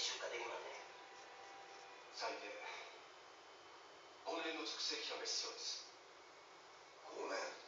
出荷できません。 最低5年の蓄積期間が必要です。 5年。